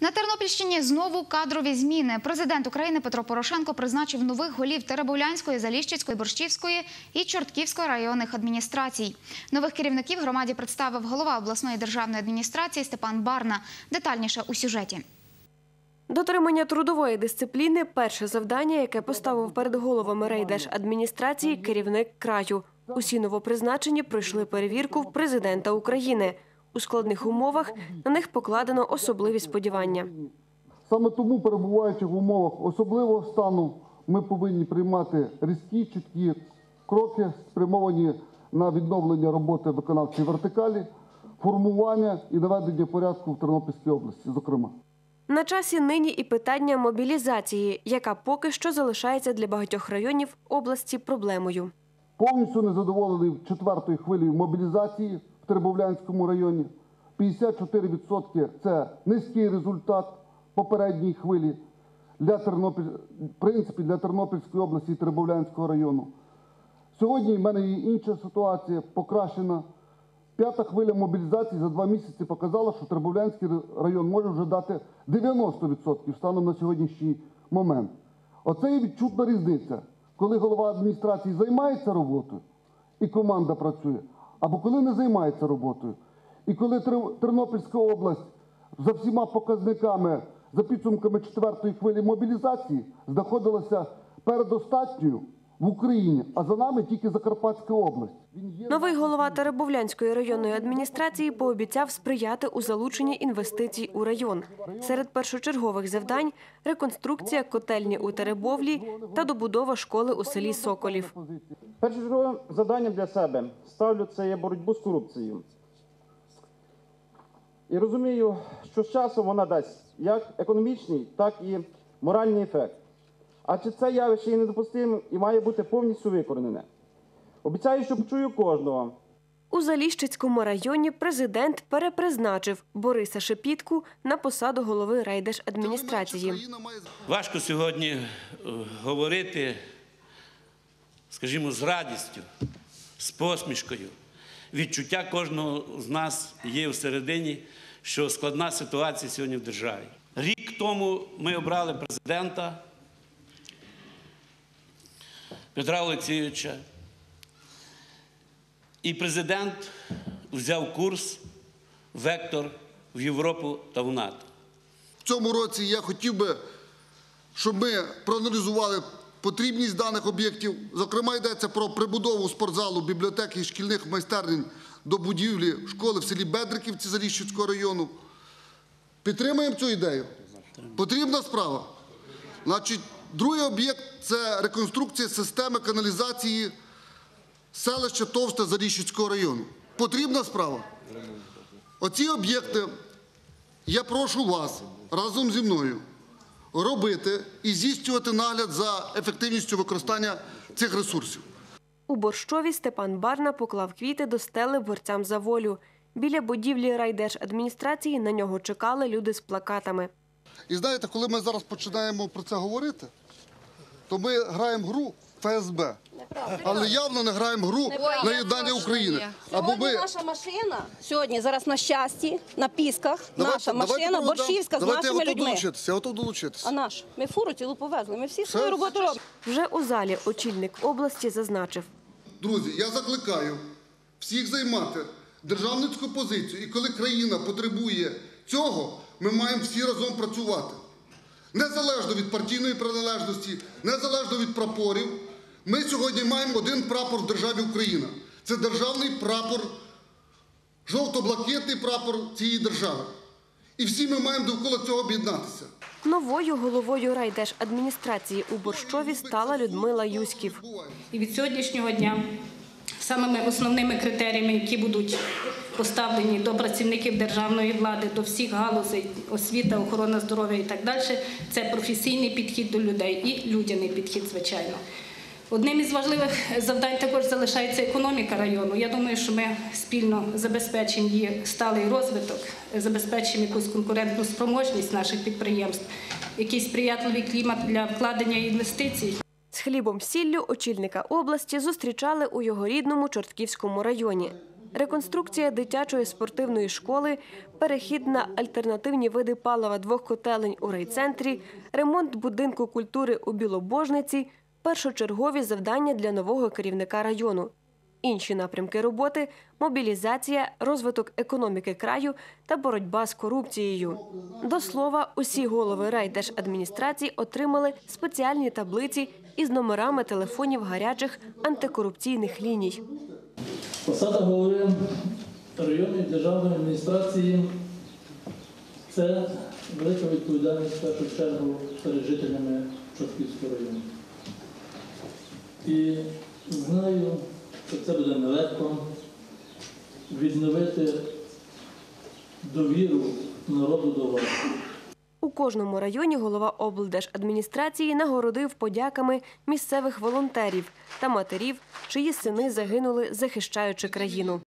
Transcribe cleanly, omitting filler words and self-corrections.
На Тернопільщині знову кадрові зміни. Президент України Петро Порошенко призначив нових голів Теребовлянської, Заліщицької, Борщівської і Чортківської районних адміністрацій. Нових керівників громаді представив голова обласної державної адміністрації Степан Барна. Детальніше у сюжеті. Дотримання трудової дисципліни – перше завдання, яке поставив перед головами райдержадміністрації керівник краю. Усі новопризначені пройшли перевірку в президента України. У складних умовах на них покладено особливі сподівання. Саме тому, перебуваючи в умовах особливого стану, ми повинні приймати різкі, чіткі кроки, спрямовані на відновлення роботи виконавчої вертикалі, формування і наведення порядку в Тернопільській області, зокрема. На часі нині і питання мобілізації, яка поки що залишається для багатьох районів області проблемою. Повністю незадоволений четвертою хвилею мобілізації в Теребовлянському районі. 54% – це низький результат попередньої хвилі для Тернопільської області і Теребовлянського району. Сьогодні в мене є інша ситуація, покращена. П'ята хвиля мобілізації за 2 місяці показала, що Теребовлянський район може вже дати 90% станом на сьогоднішній момент. Оце є відчутна різниця, коли голова адміністрації займається роботою і команда працює, або коли не займається роботою. І коли Тернопільська область за всіма показниками, за підсумками четвертої хвилі мобілізації, знаходилася передостатньою в Україні, а за нами тільки Закарпатська область. Новий голова Теребовлянської районної адміністрації пообіцяв сприяти у залученні інвестицій у район. Серед першочергових завдань – реконструкція котельні у Теребовлі та добудова школи у селі Соколів. Першочерговим завданням для себе ставлю – це є боротьбу з корупцією. І розумію, що з часом вона дасть як економічний, так і моральний ефект. Адже це явище є недопустимим і має бути повністю викоренене. Обіцяю, що почую кожного. У Заліщицькому районі президент перепризначив Бориса Шепітку на посаду голови райдержадміністрації. Важко сьогодні говорити, скажімо, з радістю, з посмішкою. Відчуття кожного з нас є всередині, що складна ситуація сьогодні в державі. Рік тому ми обрали президента Петра Олексійовича, і президент взяв курс, вектор в Європу та в НАТО. В цьому році я хотів би, щоб ми проаналізували потрібність даних об'єктів. Зокрема, йдеться про прибудову спортзалу, бібліотеки і шкільних майстерень до будівлі школи в селі Бедриківці Заліщицького району. Підтримуємо цю ідею? Потрібна справа? Значить, другий об'єкт – це реконструкція системи каналізації селища Товсте Заліщицького району. Потрібна справа? Оці об'єкти я прошу вас разом зі мною робити і здійснювати нагляд за ефективністю використання цих ресурсів. У Борщові Степан Барна поклав квіти до стели борцям за волю. Біля будівлі райдержадміністрації на нього чекали люди з плакатами. І знаєте, коли ми зараз починаємо про це говорити, то ми граємо гру ФСБ, але явно не граємо гру на єднання України. Сьогодні наша машина, зараз на щасті, на Пісках, наша машина Борщівська з нашими людьми. Я готов долучитися. А наш? Ми фуру цілу повезли, ми всі свою роботу робимо. Вже у залі очільник області зазначив. Друзі, я закликаю всіх займати державницьку позицію. І коли країна потребує цього, ми маємо всі разом працювати. Незалежно від партійної приналежності, незалежно від прапорів, ми сьогодні маємо один прапор в державі Україна. Це державний прапор, жовто-блакитний прапор цієї держави. І всі ми маємо довкола цього об'єднатися. Новою головою райдержадміністрації у Борщові стала Людмила Юськів. І від сьогоднішнього дня самими основними критеріями, які будуть поставлені до працівників державної влади, до всіх галузей, освіта, охорона здоров'я і так далі, це професійний підхід до людей і людяний підхід, звичайно. Одним із важливих завдань також залишається економіка району. Я думаю, що ми спільно забезпечимо її сталий розвиток, забезпечимо якусь конкурентну спроможність наших підприємств, якийсь сприятливий клімат для вкладення інвестицій. З хлібом-сіллю очільника області зустрічали у його рідному Чортківському районі. реконструкція дитячої спортивної школи, перехід на альтернативні види палива 2 котелень у райцентрі, ремонт будинку культури у Білобожниці – першочергові завдання для нового керівника району. Інші напрямки роботи – мобілізація, розвиток економіки краю та боротьба з корупцією. До слова, усі голови райдержадміністрацій отримали спеціальні таблиці із номерами телефонів гарячих антикорупційних ліній. Посада голови районної державної адміністрації – це велика відповідальність в першу чергу перед жителями Чортківського району. І знаю, що це буде нелегко відновити довіру народу до вас. У кожному районі голова облдержадміністрації нагородив подяками місцевих волонтерів та матерів, чиї сини загинули, захищаючи країну.